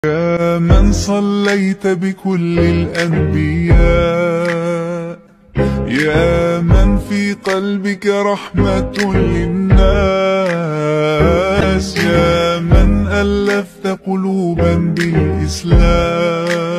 يا من صليت بكل الأنبياء، يا من في قلبك رحمة للناس، يا من ألفت قلوبا بالإسلام،